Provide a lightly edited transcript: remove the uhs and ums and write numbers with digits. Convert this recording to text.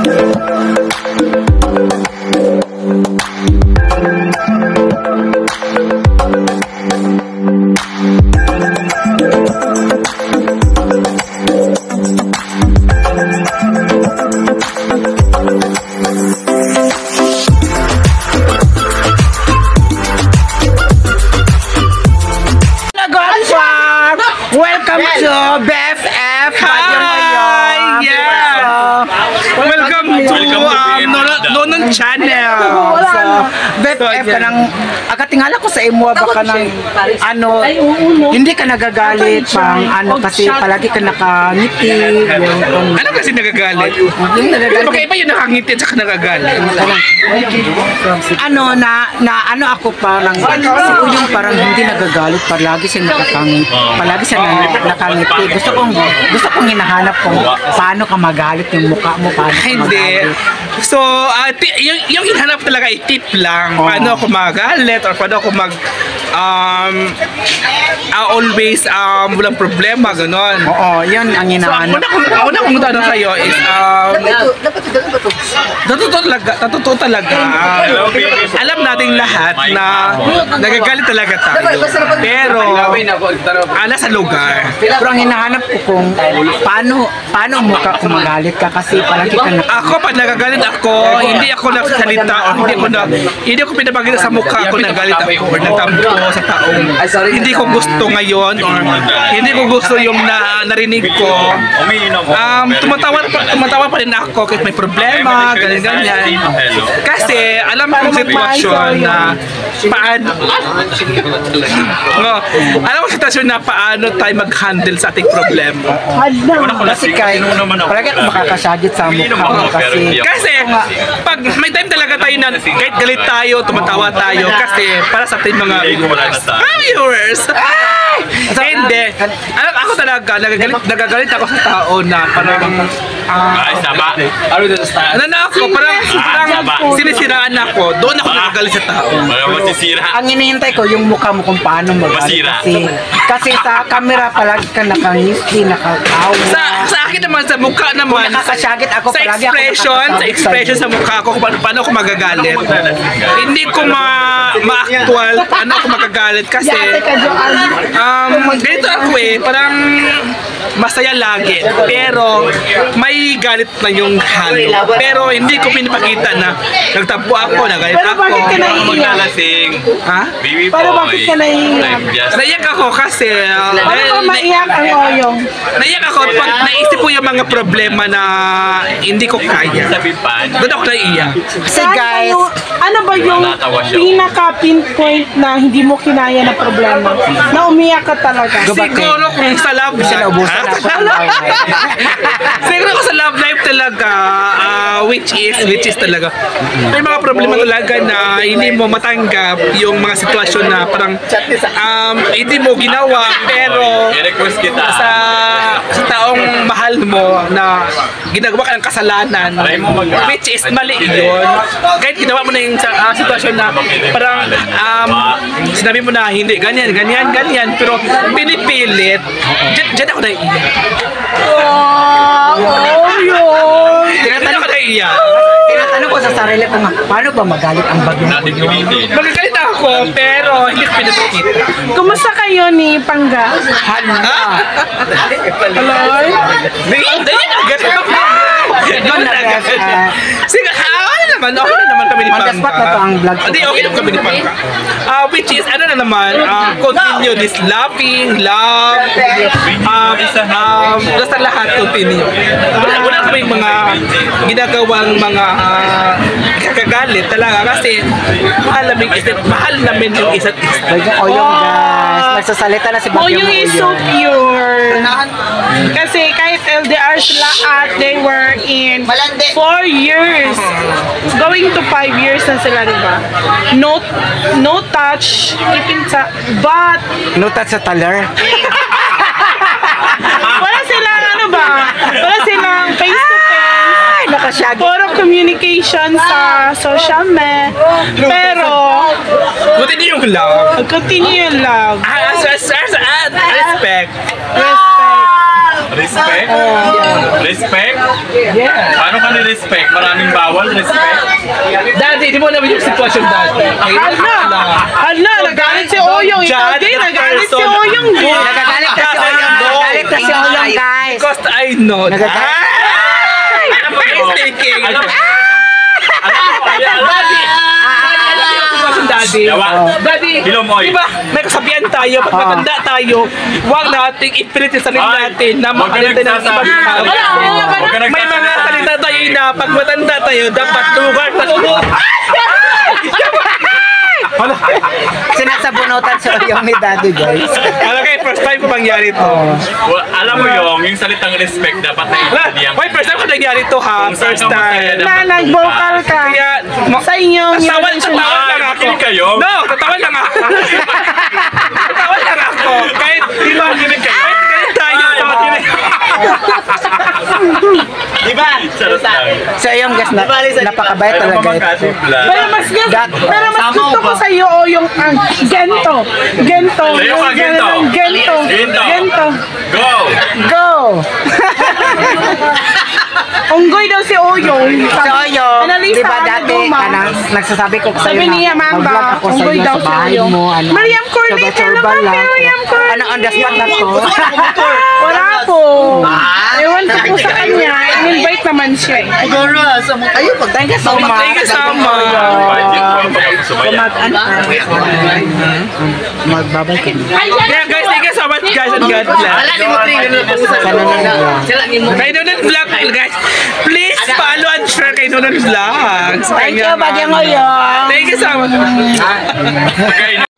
Welcome to BFF. Hi! Yeah! Welcome to Nonon Channel. So, BFF ka nang akatingala ko sa imo baka nang ano hindi ka nagagalit pang ano kasi palagi ka nakangiti. Ano kasi nagagalit? Magkaiba yung nakangiti at saka nagagalit. Ano ano ako parang si Uyong parang hindi nagagalit, palagi siya nakakangiti. Palagi siya nakangiti. Gusto kong hinahanap kung paano ka magalit yung mukha mo, paano ka magalit. So, yung hinahanap talaga ay tip lang. Paano ako magalit or paano ako always walang problema, gano'n. Oo, yun ang hinahanap. So, una kong tanong sa'yo is, totoo talaga, alam nating lahat na nagagalit talaga tayo. Pero, nasa lugar. Pero ang hinahanap ko kung paano mo ka kumagalit ka kasi palagi ka ako, pag nagagalit ako, hindi ako nagsalita o hindi ako pinapagita sa mukha ko nagalit ako or nagtampo sa taong hindi ko gusto ngayon or hindi ko gusto yung narinig ko. Tumatawa pa rin ako kahit may problema, ganyan. Kasi alam ko yung sitwasyon na paano tayo mag-handle sa ating problema. Kasi palagi ako makakasagit sa mukha mo kasi pag may time talaga tayo na kahit galit tayo, tumatawa tayo kasi para sa ating mga viewers. Hindi. Ako talaga, nagagalit ako sa tao na parang parang sinisiraan ako. Doon ako nagagalit sa tao. Ang hinihintay ko yung mukha mo kung paano magalit. Kasi sa camera palagi ka nakangisi, nakatawa. Sa akin naman, sa mukha naman, ako sa expression sa mukha ko, paano ako magagalit. Hindi ko ma-actual paano ako magagalit kasi ganito ako parang masaya lagi pero may galit na yung halo pero hindi ko pinapakita na nagtampo ako, nagalit ako. Pero bakit ka naiiyak? Ha? Pero bakit ka naiiyak? Naiyak ako kasi Paano maiyak ang Oyong? naiyak ako pag naisip ko yung mga problema na hindi ko kaya. Doon ako naiiyak. Kasi guys, ano ba yung pinaka-pinpoint na hindi mo kinaya na problema? Na umiyak ka talaga? Siguro kung sa love life. Siguro kung sa love life talaga, which is talaga. May mga problema talaga na hindi mo matanggap yung mga sitwasyon na parang hindi mo ginawa pero sa taong mahal mo na ginagawa ka ng kasalanan, which is mali yun. Kahit ginawa mo na yung sitwasyon na parang sinabi mo na hindi ganyan pero pinipilit, dyan ako naiiyak. Tinatanong ko naiiyak. tinatanong ko sa sarili ko nga, paano ba magalit ang bagyong Uyong? Magagalit ako pero hindi ko pinapakita. Kumusta kayo ni Pangga? Hello? Sige, ano naman kami ni Pangga. Mag-spot na to ang vlog ko. Hindi, okay naman kami ni Pangga. Which is, ano na naman, continue this loving, basta lahat continue. Wala kami mga ginagawang mga kakagalit talaga kasi mahal namin yung isa't isa. Bagyong Oyong guys, nagsasalita na si Bagyong Oyong Oyong. is so pure. Kasi kahit LDR sila at they were in 4 years. Going to 5 years na sila, diba? No touch, but No touch sa taler. wala silang wala silang face to face. Nakasyag. Puro communication sa social media. Pero Continue yung love. continue yung love. Respect. Respect? Respect? Paano ka ni-respect? Maraming bawal, respect? Dati, di mo naman yung sitwasyon dati. Hala, nagalit si Oyong. Ikaw din, nagalit si Oyong. Nagagalit na si Oyong. Nagagalit na si Oyong, guys. Because I know. Nagagalit. Ano ba yung thinking? Daddy, Daddy, Hilomoy. di ba may kasabihan tayo, pag matanda tayo, huwag nating ipilit yung sarili natin na Huwag ka makalitan ng ibang tao. Huwag ka May mga salita tayo na pag matanda tayo, dapat lugar sa Sinasabunutan sa Oyong ni Daddy, guys. Alam kayo, first time ko mangyari to. Well, alam mo yung salitang respect dapat na iintindihan. Wait, first time ko nangyari to ha, first time. Na nag-vocal ka Kaya, sa inyong tatawan lang ako. Makinig kayo. No, tatawan lang ako. Tatawan lang ako. Kahit, di ba, kahit ganun tayo sa makinig. Charot lang. So yung guys, napakabait talaga ito. Pero mas gusto ko sa iyo yung gento. Gento. Sa'yo ka, gento. Gento. Gento. Gento. Go! Go! Unggoy daw si Oyong. So Oyong, Analisa, di ba dati, nagsasabi ko sa'yo Sabi niya, na Mamba, mag-vlog ako unggoy sa'yo daw sa si bahay Oyong. mo. Mariam Cornet, Turba-turba ano ba? lang. Mariam Cornet. Ano on the spot na to? Wala po. Ewan ko po sa kanya. In-invite naman siya. Thank you so much. Thank you so much. Magbabay ka na. Kaya guys, thank you so much guys and God bless. Kay Nonon Vlog guys, please follow and share kay Nonon Vlog. Thank you, Bagyang Oyong. Thank you so much. Okay.